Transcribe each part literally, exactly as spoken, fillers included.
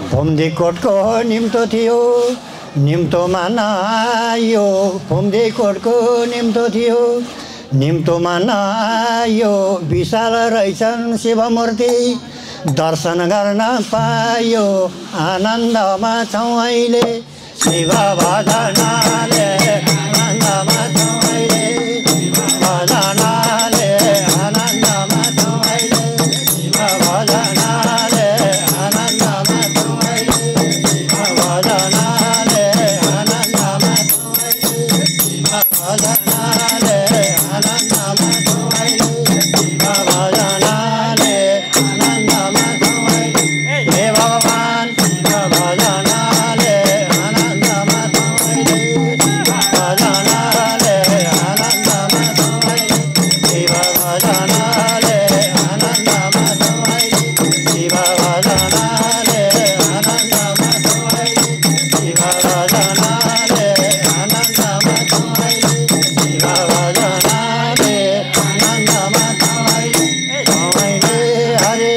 फुम्दीकोटको निम्तो थियो निम्तोमा नआयो फुम्दीकोटको निम्तो थियो निम्तोमा नआयो विशाल रहेछन् शिवमूर्ति दर्शन गर्न पायो आनन्दमा छौँ अहिले शिव भजनाले आनन्दमा छौँ अहिले भजनाले आनन्दमा छौँ अहिले शिव भजनाले आनन्दमा छौँ अहिले शिव भजनाले आनन्दमा छौँ अहिले शिव भजनाले आनन्दमा छौँ अहिले शिव भजनाले आनन्दमा छौँ अहिले हे भगवान शिव भजनाले आनन्दमा छौँ अहिले शिव भजनाले आनन्दमा छौँ अहिले शिव भजनाले आनन्दमा छौँ अहिले शिव भजनाले आनन्दमा छौँ अहिले शिव भजनाले आनन्दमा छौँ अहिले शिव भजनाले आनन्दमा छौँ अहिले छौँ अहिले हरे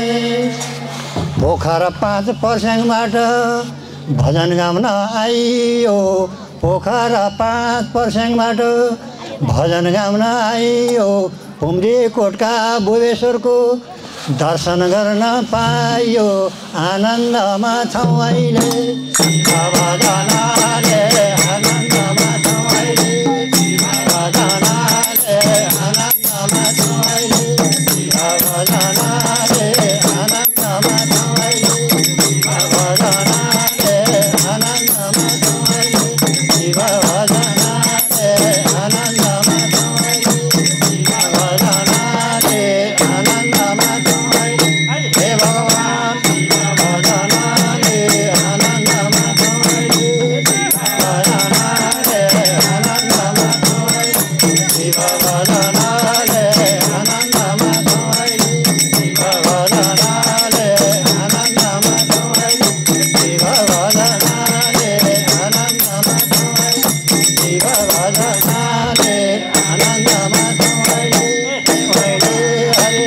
पोखरा पाँच पर्स्याङबाट भजन गाउन आइयो पोखरा पाँच पर्स्याङबाट भजन गाउन आइयो फुम्दीकोटका बुबेश्वरको दर्शन गर्न पाइयो आनन्दमा छौँ अहिले शिव भजनाले आनन्दमा छौँ अहिले शिव भजनाले आनन्दमा छौँ अहिले शिव भजनाले आनन्दमा छौँ अहिले शिव भजनाले आनन्दमा छौँ अहिले शिव भजनाले आनन्दमा छौँ अहिले शिव भजनाले आनन्दमा छौँ अहिले हे भगवान शिव भजनाले आनन्दमा छौँ अहिले शिव भजनाले आनन्दमा छौँ अहिले शिव भजनाले आनन्दमा छौँ अहिले शिव भजनाले आनन्दमा छौँ अहिले शिव भजनाले आनन्दमा छौँ अहिले शिव भजनाले आनन्दमा छौँ अहिले अहिले हरे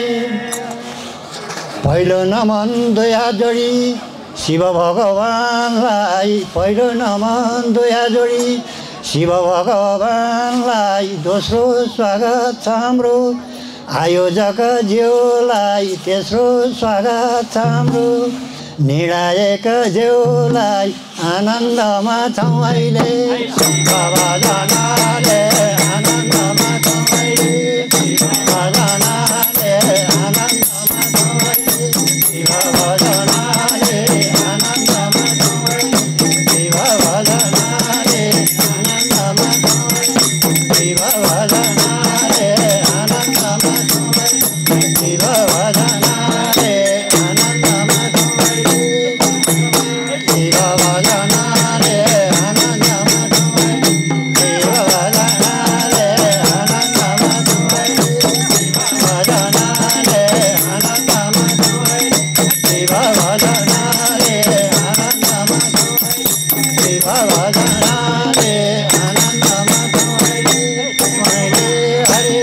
पहिलो नमन दुई हात जोडी शिव भगवानलाई पहिलो नमन दुई हात जोडी शिव भगवानलाई दोस्रो स्वागत छ हाम्रो आयोजक ज्यूलाई तेस्रो स्वागत छ हाम्रो निर्णायक ज्यूलाई आनन्दमा छौँ अहिले शिव भजनाले आनन्दमा छौँ अहिले शिव भजनाले आनन्दमा छौँ अहिले शिव भजनाले आनन्दमा छौँ अहिले शिव भजनाले आनन्दमा छौँ अहिले शिव भजनाले आनन्दमा छौँ अहिले शिव भजनाले आनन्दमा छौँ अहिले शिव भजनाले आनन्दमा छौँ अहिले शिव भजनाले आनन्दमा छौँ अहिले शिव भजनाले आनन्दमा छौँ अहिले शिव भजनाले आनन्दमा छौँ अहिले शिव भजनाले आनन्दमा छौँ अहिले अहिले हरे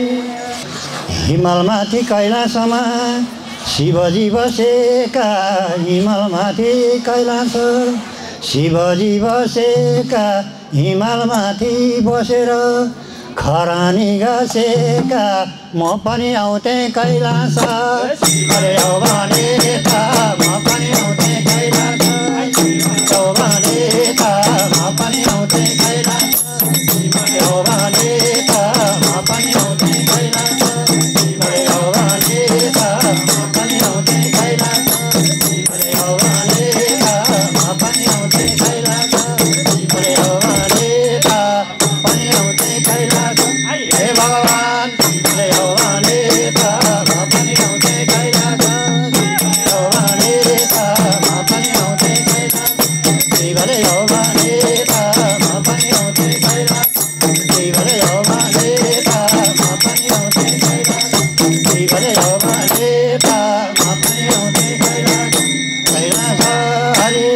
हिमालमाथि कैलाशमा शिवजी बसेका हिमालमाथि कैलाश शिवजी बसेका हिमालमाथि बसेर खरानी घसेका म पनि आउँथे कैलाश अरे औ भने त म पनि आउँथे कैलाश औ भने त म पनि आउँथे कैलाश अरे औ भने त म पनि आउँथे कैलाश अरे औ भने त म पनि आउँथे कैलाश अरे औ भने त म पनि आउँथे कैलाश अरे औ भने त पनि आउँथे कैलाश हे भगवान अरे औ भने त म पनि आउँथे कैलाश अरे औ भने त म पनि आउँथे कैलाश शिवले औ भने त म पनि आउँथे कैलाश शिवले औ भने त म पनि आउँथे कैलाश शिवले औ भने त म पनि आउँथे कैलाश कैलाश हरे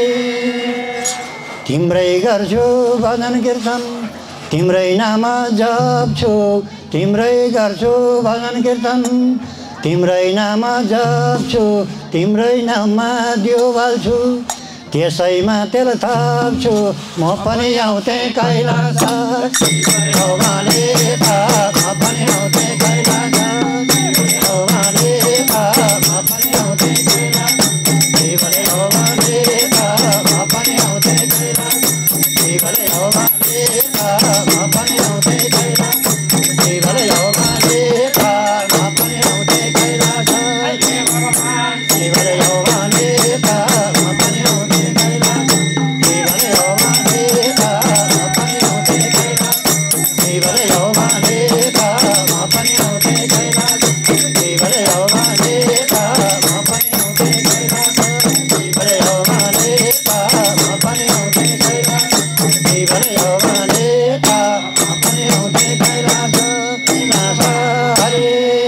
तिम्रै गर्छु भजन कीर्तन तिम्रै नाम जप्छु तिम्रै गर्छु भजन कीर्तन तिम्रै नाम जप्छु तिम्रै नाममा दियो बाल्छु त्यसैमा तेल थाप्छु म पनि आउँथे कैलाश ओ मालेका म पनि आउँथे कैलाश ओ मालेका म पनि आउँथे कैलाश शिवले ओ मालेका म पनि आउँथे कैलाश शिवले ओ मालेका म पनि आउँथे कैलाश शिवले ओ मालेका म पनि आउँथे कैलाश शिवले ओ मालेका म पनि आउँथे कैलाश शिवले ओ मालेका म पनि आउँथे कैलाश शिवले ओ मालेका म पनि आउँथे कैलाश शिवले ओ मालेका म पनि आउँथे कैलाश शिवले ओ मालेका म पनि आउँथे कैलाश शिवले ओ मालेका म पनि आउँथे कैलाश कैलाश हरे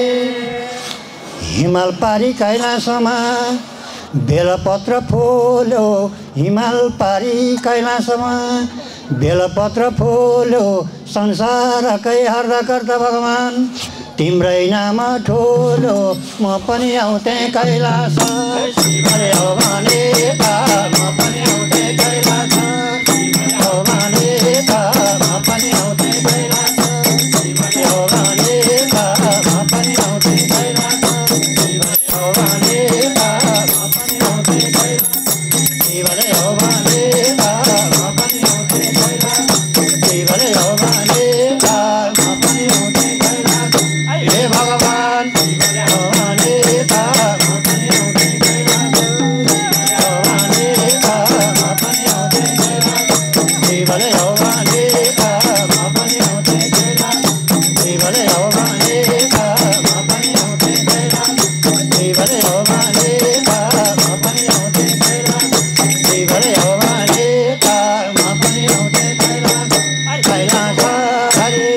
हिमाल पारी कैलाशमा बेलपत्र फुल्यो हिमाल पारी कैलाशमा बेलपत्र फुल्यो संसारकै हर्दकर्ता भगवान तिम्रै नाम ठुलो म पनि आउँथे कैलाश शिवले ओ मालेका म पनि आउँथे कैलाश शिवले ओ मालेका म पनि आउँथे कैलाश शिवले ओ मालेका म पनि आउँथे कैलाश शिवले ओ मालेका म पनि आउँथे कैलाश शिवले ओ मालेका म पनि आउँथे कैलाश शिवले ओ मालेका म पनि आउँथे कैलाश हे भगवान शिवले ओ मालेका म पनि आउँथे कैलाश शिवले ओ मालेका म पनि आउँथे कैलाश शिवले ओ मालेका म पनि आउँथे कैलाश शिवले ओ मालेका म पनि आउँथे कैलाश शिवले ओ मालेका म पनि आउँथे कैलाश शिवले ओ मालेका म पनि आउँथे कैलाश कैलाश हरे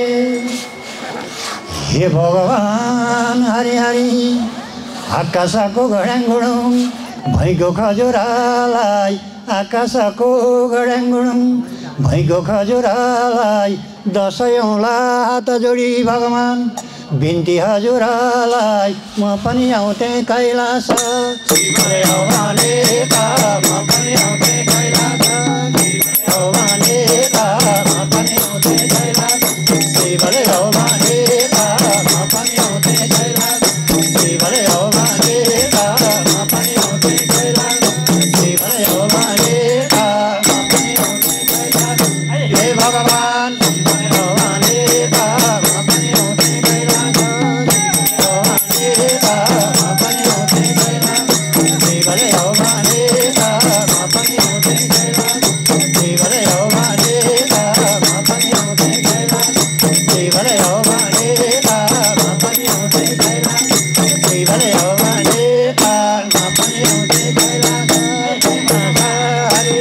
हे भगवान हरि हरि आकाशको घड्याङगुडुङ भैगो खजुरालाई आकाशको घड्याङगुडुङ भैगो खजुरालाई दसैँ लात जोडी भगवान बिन्ती हजुरलाई म पनि आउँथे कैलाश शिवले ओ मालेका म पनि आउँथे कैलाश शिवले ओ मालेका म पनि आउँथे कैलाश शिवले ओ मालेका म पनि आउँथे कैलाश शिवले ओ मालेका म पनि आउँथे कैलाश शिवले ओ मालेका म पनि आउँथे कैलाश हे भगवान शिवले ओ मालेका म पनि आउँथे कैलाश शिवले ओ मालेका म पनि आउँथे कैलाश शिवले ओ मालेका म पनि आउँथे कैलाश शिवले ओ मालेका म पनि आउँथे कैलाश शिवले ओ मालेका म पनि आउँथे कैलाश शिवले ओ मालेका म पनि आउँथे कैलाश हरे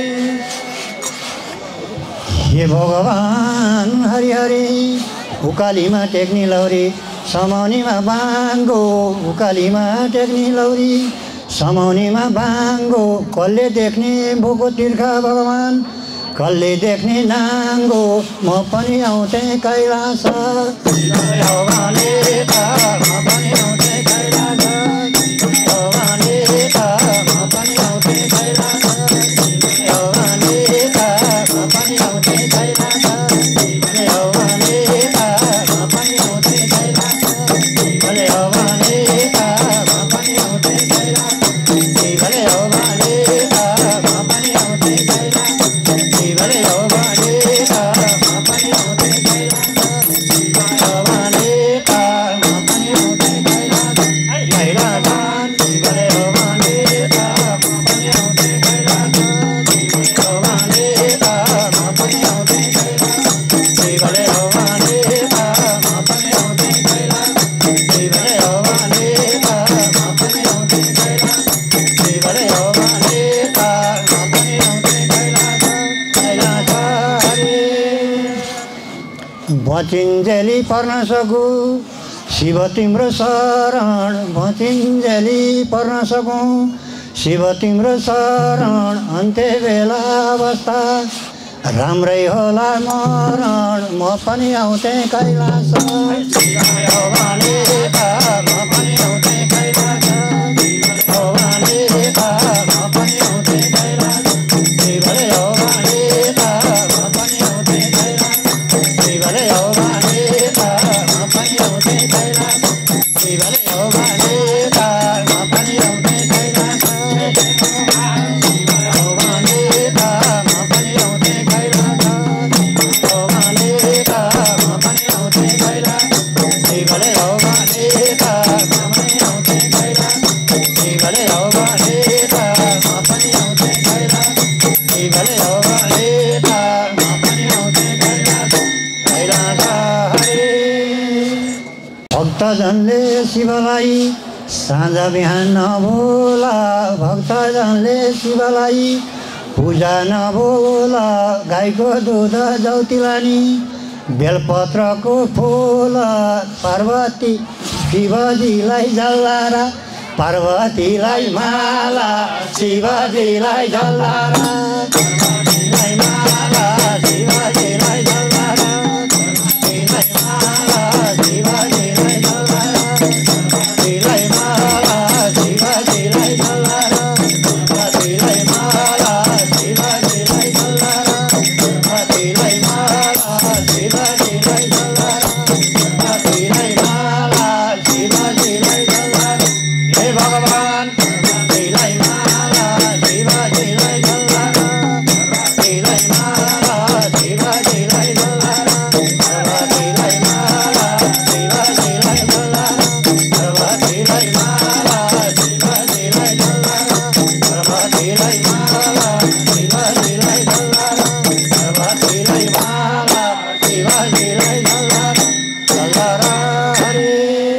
हे भगवान हरि हरि उकालीमा टेक्नी लौरी समाउनीमा बाङ्गो उकालीमा टेक्नी लौरी समाउनीमा बाङ्गो कसले देख्ने भोको तिर्खा भगवान कसले देख्ने नाङ्गो म पनि आउँथे कैलाश शिवले ओ मालेका म पनि आउँथे कैलाश शिवले ओ मालेका म पनि आउँथे कैलाश शिवले ओ मालेका म पनि आउँथे कैलाश शिवले ओ मालेका म पनि आउँथे कैलाश शिवले ओ मालेका म पनि आउँथे कैलाश शिवले ओ मालेका म पनि आउँथे कैलाश शिवले ओ मालेका म पनि आउँथे कैलाश शिवले ओ मालेका म पनि आउँथे कैलाश कैलाश शिवले ओ मालेका म पनि आउँथे कैलाश शिवले ओ मालेका म पनि आउँथे कैलाश शिवले ओ मालेका म पनि आउँथे कैलाश शिवले ओ मालेका म पनि आउँथे कैलाश शिवले ओ मालेका म पनि आउँथे कैलाश कैलाश हरे बचिन्जेली पर्न सकु शिव तिम्रो शरण बचिन्जेली पर्न सकौँ शिव तिम्रो शरण अन्त्य बेला अवस्था राम्रै होला मरण म पनि आउँथे कैलाश हो भने त म पनि आउँथे कैलाश हो भने त म पनि आउँथे कैलाश शिवले हो भने त म पनि आउँथे कैलाश शिवले हो भने त म पनि आउँथे कैलाश शिवले हो भने त म पनि आउँथे कैलाश भक्तजनले शिवलाई साँझ बिहान नभोला भक्तजनले शिवलाई पूजा नभोला गाईको दुध जौतिलानी बेलपत्रको फुल पार्वती शिवजीलाई झल्लारा पार्वतीलाई माला शिवजीलाई झल्लारा पार्वतीलाई माला शिवजीलाई झल्लारा शिवजीलाई झल्लारा शिवजीलाई माला शिवजीलाई झल्लारा शिवजीलाई माला शिवजीलाई झल्लारा शिवजीलाई माला शिवजीलाई झल्लारा शिवजीलाई माला शिवजीलाई झल्लारा हे भगवान शिवजीलाई माला शिवजीलाई झल्लारा शिवजीलाई माला शिवजीलाई झल्लारा शिवजीलाई माला शिवजीलाई झल्लारा शिवजीलाई माला शिवजीलाई झल्लारा शिवजीलाई माला शिवजीलाई झल्लारा शिवजीलाई माला शिवजीलाई झल्लारा झल्लारा हरे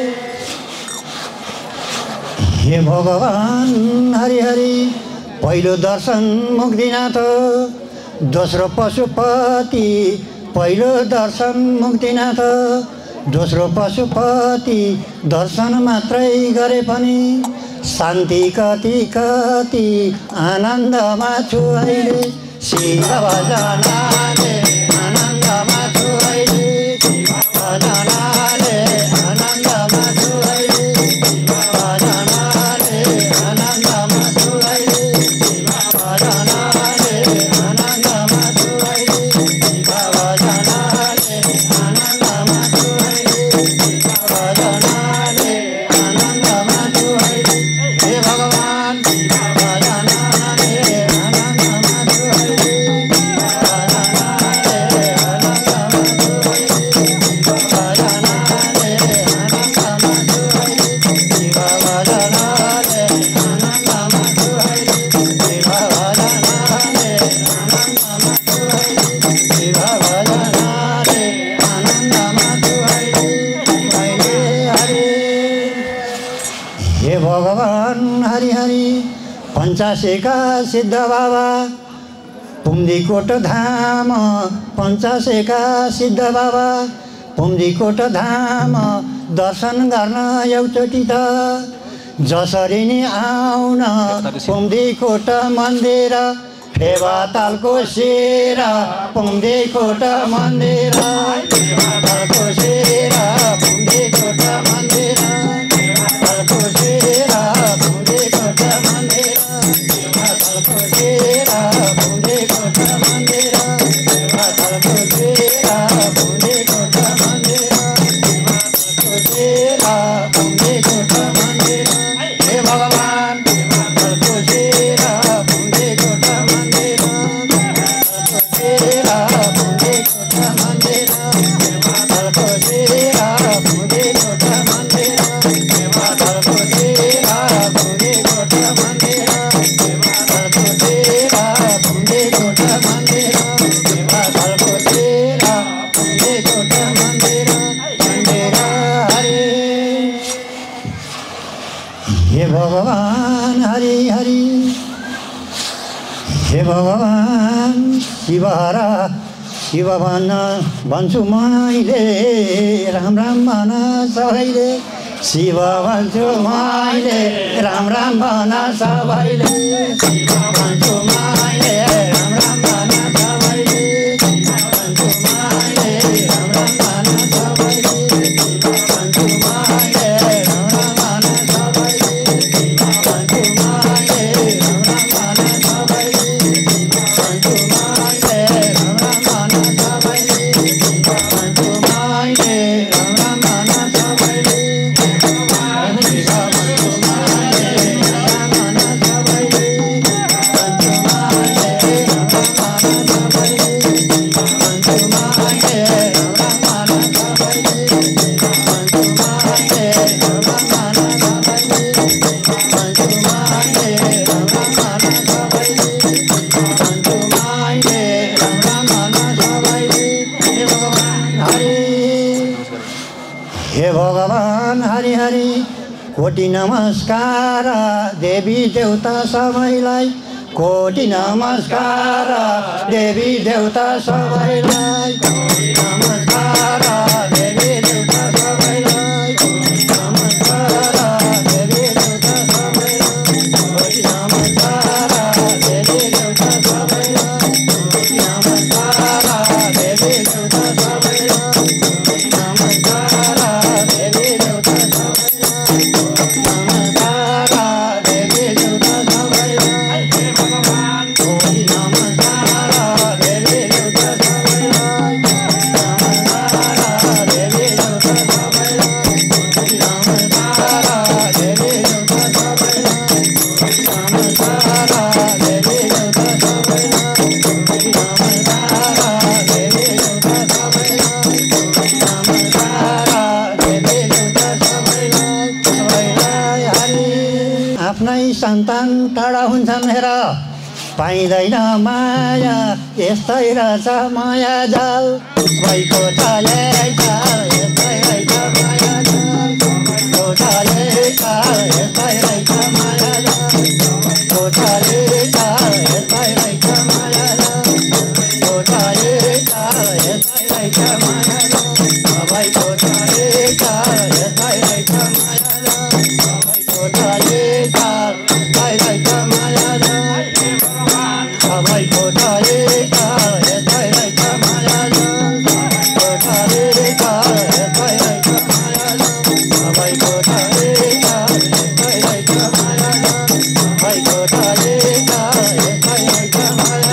हे भगवान हरि हरि पहिलो दर्शन मुक्तिनाथ दोस्रो पशुपति पहिलो दर्शन मुक्तिनाथ दोस्रो पशुपति दर्शन मात्रै गरे पनि शान्ति कति कति आनन्दमा छु अहिले शिव भजनाले आनन्दमा छु अहिले शिव भजनाले आनन्दमा छु अहिले शिव भजनाले आनन्दमा छु अहिले शिव भजनाले आनन्दमा छु अहिले शिव भजनाले आनन्दमा छु अहिले शिव भजनाले आनन्दमा छु अहिले हे भगवान शिव भजनाले आनन्दमा छु अहिले शिव भजनाले आनन्दमा छु अहिले शिव भजनाले आनन्दमा छु अहिले शिव भजनाले आनन्दमा छु अहिले शिव भजनाले आनन्दमा छु अहिले शिव भजनाले आनन्दमा छु अहिले अहिले हरे हे भगवान हरि हरि पञ्चासेका सिद्ध बाबा पुम्दीकोट धाम पञ्चासेका सिद्ध बाबा पुम्दीकोट धाम दर्शन गर्न एउचोटि त जसरी नि आउन पुम्दीकोट मन्दिर फेवातालको शिर पुम्दीकोट मन्दिर फेवातालको शिर पुम्दीकोट मन्दिर फेवातालको शिर पुम्दीकोट मन्दिर फेवातालको शिर पुम्दीकोट मन्दिर फेवातालको शिर पुम्दीकोट मन्दिर फेवातालको शिर पुम्दीकोट मन्दिर हे भगवान फेवातालको शिर पुम्दीकोट मन्दिर फेवातालको शिर पुम्दीकोट मन्दिर फेवातालको शिर पुम्दीकोट मन्दिर फेवातालको शिर पुम्दीकोट मन्दिर फेवातालको शिर पुम्दीकोट मन्दिर फेवातालको शिर पुम्दीकोट मन्दिर मन्दिर हरे हे भगवान हरि हरि हे भगवान शिव हरा शिव भन्न भन्छु मैले राम राम भन सबैले शिव भन्छु मैले राम राम भन सबैले शिव भन्छु मैले राम राम भन सबैले कोटि नमस्कार देवी देवता सबैलाई कोटि नमस्कार देवी देवता सबैलाई कोटि नमस्कार देवी देवता सबैलाई कोटि नमस्कार देवी देवता सबैलाई कोटि नमस्कार देवी देवता सबैलाई कोटि नमस्कार देवी देवता सबैलाई कोटि नमस्कार देवी देवता सबैलाई नमस्कार देवी देवता सबैलाई हे भगवान कोटि नमस्कार देवी देवता सबैलाई नमस्कार देवी देवता सबैलाई कोटि नमस्कार देवी देवता सबैलाई कोटि नमस्कार देवी देवता सबैलाई कोटि नमस्कार देवी देवता सबैलाई कोटि नमस्कार देवी देवता सबैलाई सबैलाई हरि आफ्नै सन्तान टाढा हुन्छन् हेर पाइँदैन माया यस्तै रहेछ माया जाल भइको चाले चाल यस्तै रहेछ माया जाल भइको चाले चाल यस्तै रहेछ माया जाल भइको चाले चाल यस्तै रहेछ माया जाल भइको चाले चाल यस्तै रहेछ माया जाल भइको चाले चाल यस्तै रहेछ माया जाल भइको चाले चाल यस्तै रहेछ माया जाल सबैको चाले चाल यस्तै रहेछ माया जाल सबैको चाले चाल यस्तै रहेछ माया जाल सबैको चाले चाल यस्तै रहेछ माया जाल सबैको चाले चाल यस्तै रहेछ माया